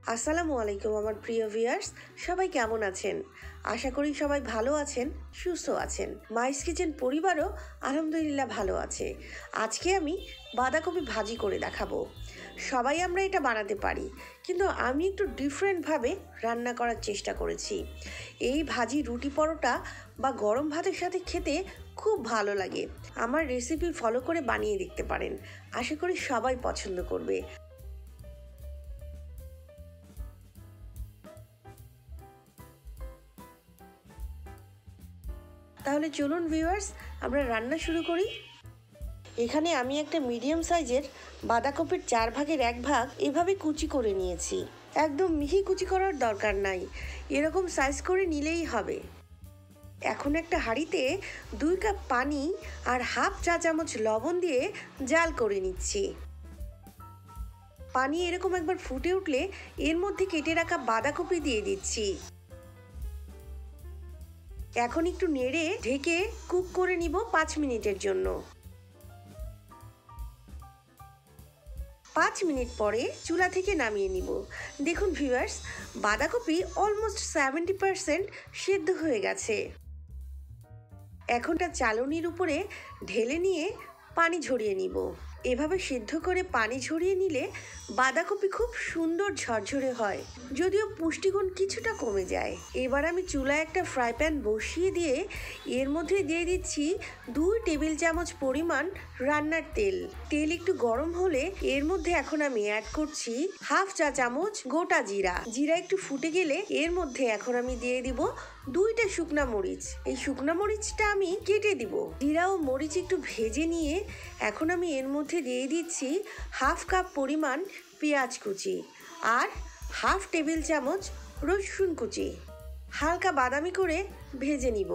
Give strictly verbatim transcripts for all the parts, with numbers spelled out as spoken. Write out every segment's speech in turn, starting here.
আসসালামু আলাইকুম আমার প্রিয় ভিউয়ার্স, সবাই কেমন আছেন? আশা করি সবাই ভালো আছেন, সুস্থ আছেন। মাইস কিচেন পরিবারও আলহামদুলিল্লাহ ভালো আছে। আজকে আমি বাঁধাকপি ভাজি করে দেখাবো। সবাই আমরা এটা বানাতে পারি, কিন্তু আমি একটু ডিফারেন্টভাবে রান্না করার চেষ্টা করেছি। এই ভাজি রুটি পরোটা বা গরম ভাতের সাথে খেতে খুব ভালো লাগে। আমার রেসিপি ফলো করে বানিয়ে দেখতে পারেন, আশা করি সবাই পছন্দ করবে। তাহলে চলুন ভিউয়ার্স, আমরা রান্না শুরু করি। এখানে আমি একটা মিডিয়াম সাইজের বাঁধাকপির চার ভাগের এক ভাগ এভাবে কুচি করে নিয়েছি। একদম মিহি কুচি করার দরকার নাই, এরকম সাইজ করে নিলেই হবে। এখন একটা হাঁড়িতে দুই কাপ পানি আর হাফ চা চামচ লবণ দিয়ে জাল করে নিচ্ছি। পানি এরকম একবার ফুটে উঠলে এর মধ্যে কেটে রাখা বাঁধাকপি দিয়ে দিচ্ছি। এখন একটু নেড়ে ঢেকে কুক করে নিব পাঁচ মিনিটের জন্য। পাঁচ মিনিট পরে চুলা থেকে নামিয়ে নিব। দেখুন ভিউয়ার্স, বাঁধাকপি অলমোস্ট সেভেন্টি পার্সেন্ট সিদ্ধ হয়ে গেছে। এখনটা চালনির উপরে ঢেলে নিয়ে পানি ঝরিয়ে নিব। এভাবে সিদ্ধ করে পানি ঝরিয়ে নিলে বাঁধাকপি খুব সুন্দর ঝরঝরে হয়, যদিও পুষ্টিগুণ কিছুটা কমে যায়। এবার আমি চুলায় একটা ফ্রাই প্যান বসিয়ে দিয়ে এর মধ্যে দিয়ে দিচ্ছি দুই টেবিল চামচ পরিমাণ রান্নার তেল। তেল একটু গরম হলে এর মধ্যে এখন আমি অ্যাড করছি হাফ চা চামচ গোটা জিরা। জিরা একটু ফুটে গেলে এর মধ্যে এখন আমি দিয়ে দিব দুইটা শুকনা মরিচ। এই শুকনা মরিচটা আমি কেটে দিব। জিরা ও মরিচ একটু ভেজে নিয়ে এখন আমি এর মধ্যে দিয়ে দিচ্ছি হাফ কাপ পরিমাণ পেঁয়াজ কুচি আর হাফ টেবিল চামচ রসুন কুচি। হালকা বাদামি করে ভেজে নিব।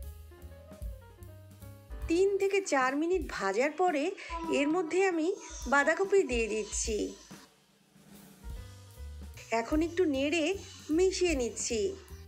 তিন থেকে চার মিনিট ভাজার পরে এর মধ্যে আমি বাঁধাকপি দিয়ে দিচ্ছি। এখন একটু নেড়ে মিশিয়ে নিচ্ছি।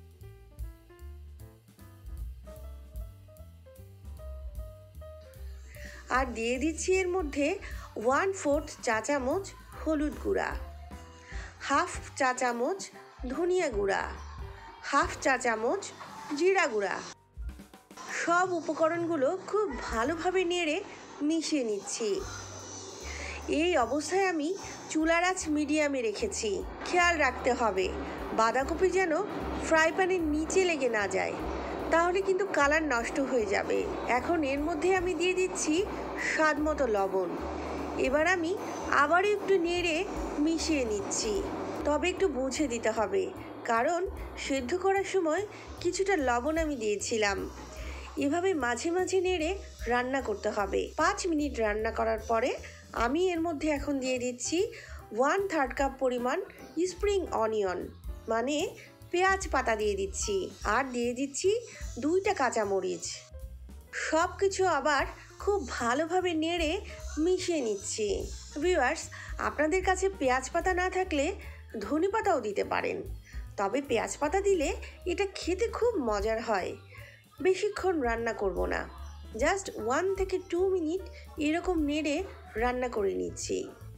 আর দিয়ে দিচ্ছি এর মধ্যে ওয়ান ফোর্থ চা চামচ হলুদ গুঁড়া, হাফ চা চামচ ধনিয়া গুঁড়া, হাফ চা চামচ জিরা গুঁড়া। সব উপকরণগুলো খুব ভালোভাবে নেড়ে মিশিয়ে নিচ্ছি। এই অবস্থায় আমি চুলার আঁচ মিডিয়ামে রেখেছি। খেয়াল রাখতে হবে বাঁধাকপি যেন ফ্রাই প্যানের নিচে লেগে না যায়, তাহলে কিন্তু কালার নষ্ট হয়ে যাবে। এখন এর মধ্যে আমি দিয়ে দিচ্ছি স্বাদ মতো লবণ। এবার আমি আবারও একটু নেড়ে মিশিয়ে নিচ্ছি, তবে একটু বুঝে দিতে হবে, কারণ সেদ্ধ করার সময় কিছুটা লবণ আমি দিয়েছিলাম। এভাবে মাঝে মাঝে নেড়ে রান্না করতে হবে। পাঁচ মিনিট রান্না করার পরে আমি এর মধ্যে এখন দিয়ে দিচ্ছি ওয়ান থার্ড কাপ পরিমাণ স্প্রিং অনিয়ন, মানে পেঁয়াজ পাতা দিয়ে দিচ্ছি। আর দিয়ে দিচ্ছি দুইটা কাঁচামরিচ। সব কিছু আবার খুব ভালোভাবে নেড়ে মিশিয়ে নিচ্ছি। ভিউয়ার্স, আপনাদের কাছে পেঁয়াজ পাতা না থাকলে ধনে পাতাও দিতে পারেন, তবে পেঁয়াজ পাতা দিলে এটা খেতে খুব মজার হয়। বেশিক্ষণ রান্না করব না, জাস্ট ওয়ান থেকে টু মিনিট এরকম নেড়ে রান্না করে নিচ্ছি।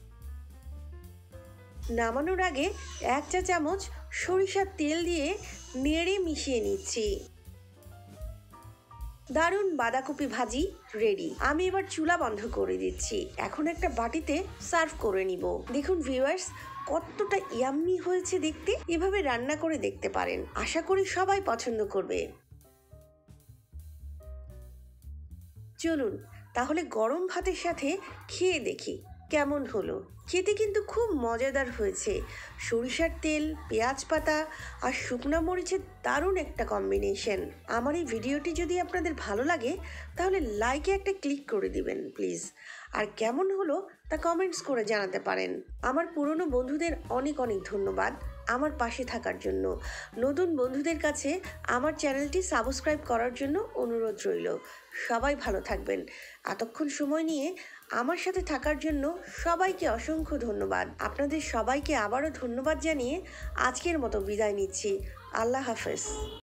নামানোর আগে এক চা চামচ সরিষার তেল দিয়ে নেড়ে মিশিয়ে নিচ্ছি। দারুণ বাঁধাকপি ভাজি রেডি। আমি এবার চুলা বন্ধ করে দিচ্ছি। এখন একটা বাটিতে সার্ভ করে নিব। দেখুন ভিউয়ার্স, কতটা ইয়াম্মি হয়েছে দেখতে। এভাবে রান্না করে দেখতে পারেন, আশা করি সবাই পছন্দ করবে। চলুন তাহলে গরম ভাতের সাথে খেয়ে দেখি কেমন হলো। খেতে কিন্তু খুব মজাদার হয়েছে। সরিষার তেল, পেঁয়াজ পাতা আর শুকনো মরিচের দারুণ একটা কম্বিনেশন। আমার এই ভিডিওটি যদি আপনাদের ভালো লাগে তাহলে লাইকে একটা ক্লিক করে দিবেন প্লিজ। আর কেমন হলো তা কমেন্টস করে জানাতে পারেন। আমার পুরনো বন্ধুদের অনেক অনেক ধন্যবাদ আমার পাশে থাকার জন্য। নতুন বন্ধুদের কাছে আমার চ্যানেলটি সাবস্ক্রাইব করার জন্য অনুরোধ রইল। সবাই ভালো থাকবেন। এতক্ষণ সময় নিয়ে আমার সাথে থাকার জন্য সবাইকে অসংখ্য ধন্যবাদ। আপনাদের সবাইকে আবারও ধন্যবাদ জানিয়ে আজকের মতো বিদায় নিচ্ছি। আল্লাহ হাফেজ।